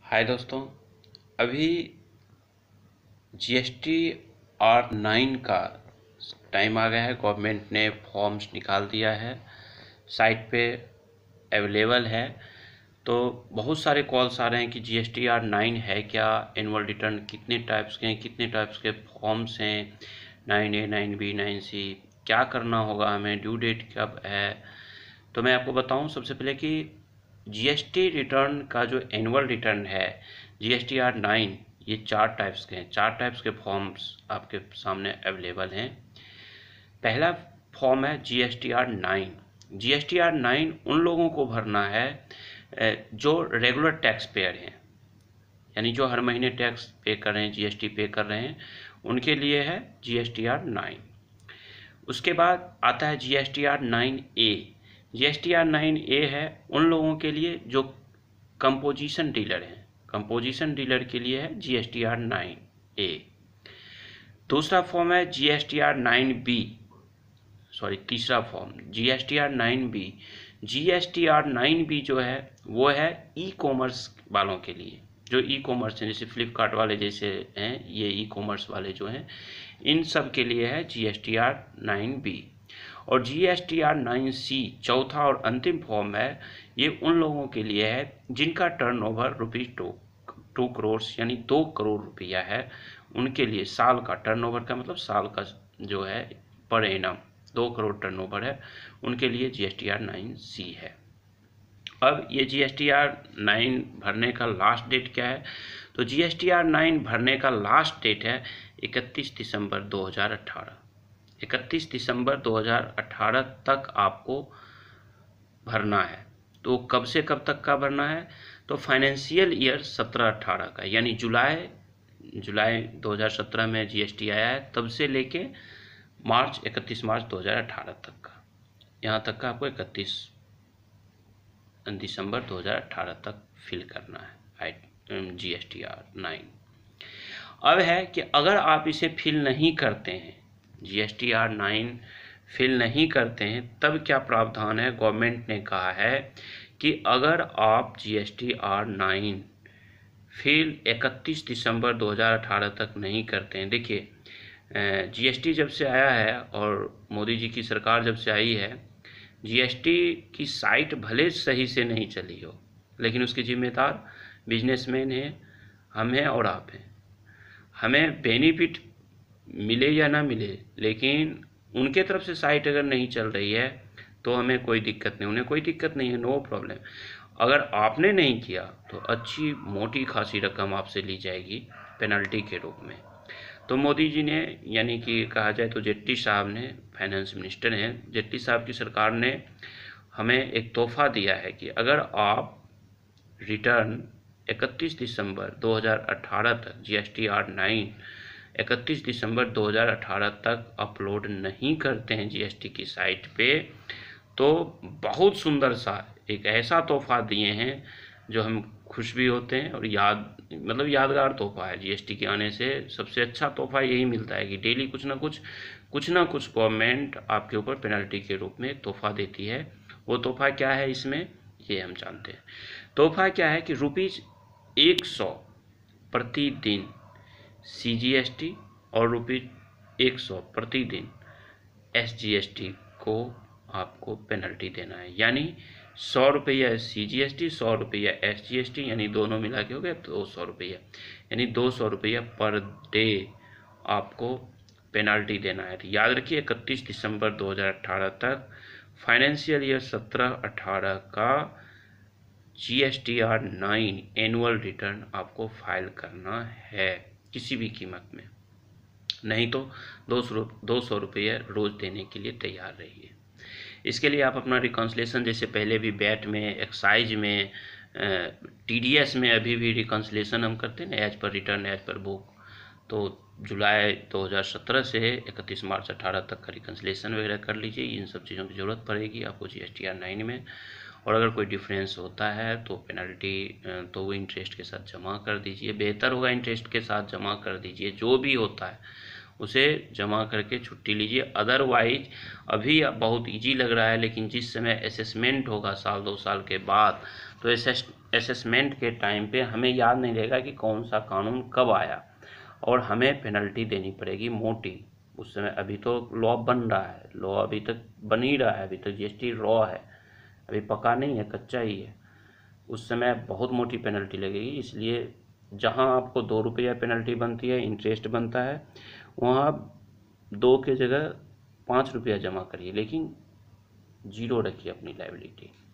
हाय दोस्तों, अभी GSTR 9 का टाइम आ गया है। गवर्नमेंट ने फॉर्म्स निकाल दिया है, साइट पे अवेलेबल है। तो बहुत सारे कॉल्स आ रहे हैं कि GSTR 9 है क्या, एनुअल रिटर्न कितने टाइप्स के हैं, कितने टाइप्स के फॉर्म्स हैं, 9A 9B 9C, क्या करना होगा हमें, ड्यू डेट कब है। तो मैं आपको बताऊं सबसे पहले कि जीएसटी रिटर्न का जो एनुअल रिटर्न है GSTR 9, ये 4 टाइप्स के हैं। 4 टाइप्स के फॉर्म्स आपके सामने अवेलेबल हैं। पहला फॉर्म है GSTR 9। GSTR 9 उन लोगों को भरना है जो रेगुलर टैक्स पेयर हैं, यानी जो हर महीने टैक्स पे कर रहे हैं, जीएसटी पे कर रहे हैं, उनके लिए है GSTR 9। उसके बाद आता है GSTR 9A। GSTR 9A है उन लोगों के लिए जो कंपोजिशन डीलर हैं, कंपोजिशन डीलर के लिए है GSTR 9A। दूसरा फॉर्म है GSTR 9B, सॉरी तीसरा form GSTR 9B। GSTR 9B जो है वो है ई कॉमर्स वालों के लिए, जो ई कॉमर्स हैं, जैसे फ्लिपकार्ट वाले जैसे हैं, ये ई कॉमर्स वाले जो हैं, इन सब के लिए है GSTR 9B। और GSTR 9C चौथा और अंतिम फॉर्म है, ये उन लोगों के लिए है जिनका टर्नओवर ₹2 करोड़ यानी 2 करोड़ रुपया है। उनके लिए साल का टर्नओवर का मतलब साल का जो है पर एनम 2 करोड़ टर्नओवर है, उनके लिए GSTR 9C है। अब ये GSTR 9 भरने का लास्ट डेट क्या है? तो GSTR 9 भरने का लास्ट डेट है 31 दिसंबर 2018। 31 दिसंबर 2018 तक आपको भरना है। तो कब से कब तक का भरना है? तो फाइनेंशियल ईयर 17-18 का, यानी जुलाई 2017 में GST आया है, तब से लेके 31 मार्च 2018 तक का, यहाँ तक का आपको 31 दिसंबर 2018 तक फिल करना है GSTR 9। अब है कि अगर आप इसे फिल नहीं करते हैं, GSTR 9 फिल नहीं करते हैं, तब क्या प्रावधान है? गवर्नमेंट ने कहा है कि अगर आप GSTR 9 फिल 31 दिसंबर 2018 तक नहीं करते हैं, देखिए GST जब से आया है और मोदी जी की सरकार जब से आई है, GST की साइट भले सही से नहीं चली हो, लेकिन उसके जिम्मेदार बिजनेसमैन हैं, हम हैं और आप हैं। हमें बेनिफिट मिले या ना मिले, लेकिन उनके तरफ से साइट अगर नहीं चल रही है तो हमें कोई दिक्कत नहीं, उन्हें कोई दिक्कत नहीं है, नो प्रॉब्लम। अगर आपने नहीं किया तो अच्छी मोटी खासी रकम आपसे ली जाएगी पेनल्टी के रूप में। तो मोदी जी ने, यानी कि कहा जाए तो जेटली साहब ने, फाइनेंस मिनिस्टर हैं, जेटली साहब की सरकार ने हमें एक तोहफा दिया है कि अगर आप रिटर्न 31 दिसंबर 2018 तक GSTR 9 31 दिसंबर 2018 तक अपलोड नहीं करते हैं GST की साइट पे, तो बहुत सुंदर सा एक ऐसा तोहफा दिए हैं जो हम खुश भी होते हैं और यादगार तोहफा है। GST के आने से सबसे अच्छा तोहफा यही मिलता है कि डेली कुछ ना कुछ गवर्नमेंट आपके ऊपर पेनल्टी के रूप में तोहफा देती है। वो तोहफा क्या है इसमें, ये हम जानते हैं। तोहफा क्या है कि ₹100 प्रतिदिन CGST और ₹100 प्रतिदिन SGST को आपको पेनल्टी देना है, यानी 100 रुपया CGST, 100 रुपया SGST, यानी दोनों मिला के हो गया 200 रुपया, यानी 200 रुपया पर डे आपको पेनल्टी देना है। तो याद रखिए 31 दिसंबर 2018 तक फाइनेंशियल ईयर 17-18 का GSTR 9 एनुअल रिटर्न आपको फाइल करना है किसी भी कीमत में, नहीं तो 200 रुपये रोज़ देने के लिए तैयार रहिए। इसके लिए आप अपना रिकॉन्सिलेशन, जैसे पहले भी बैट में, एक्साइज में, TDS में अभी भी रिकॉन्सिलेशन हम करते हैं ना, as per return as per book. तो जुलाई 2017 से 31 मार्च 18 तक का रिकॉन्सिलेशन वगैरह कर लीजिए। इन सब चीज़ों की ज़रूरत पड़ेगी आपको GSTR 9 में। और अगर कोई डिफरेंस होता है तो पेनल्टी तो वो इंटरेस्ट के साथ जमा कर दीजिए, बेहतर होगा इंटरेस्ट के साथ जमा कर दीजिए। जो भी होता है उसे जमा करके छुट्टी लीजिए। अदरवाइज अभी बहुत इजी लग रहा है, लेकिन जिस समय असेसमेंट होगा साल 2 साल के बाद, तो असेसमेंट के टाइम पे हमें याद नहीं रहेगा कि कौन सा कानून कब आया, और हमें पेनल्टी देनी पड़ेगी मोटी। उस समय अभी तो लॉ बन रहा है, लॉ अभी तक बन ही रहा है, अभी तक जीएसटी लॉ है, अभी पका नहीं है, कच्चा ही है। उस समय बहुत मोटी पेनल्टी लगेगी। इसलिए जहां आपको 2 रुपया पेनल्टी बनती है, इंटरेस्ट बनता है, वहां आप 2 के जगह 5 रुपया जमा करिए, लेकिन जीरो रखिए अपनी लायबिलिटी।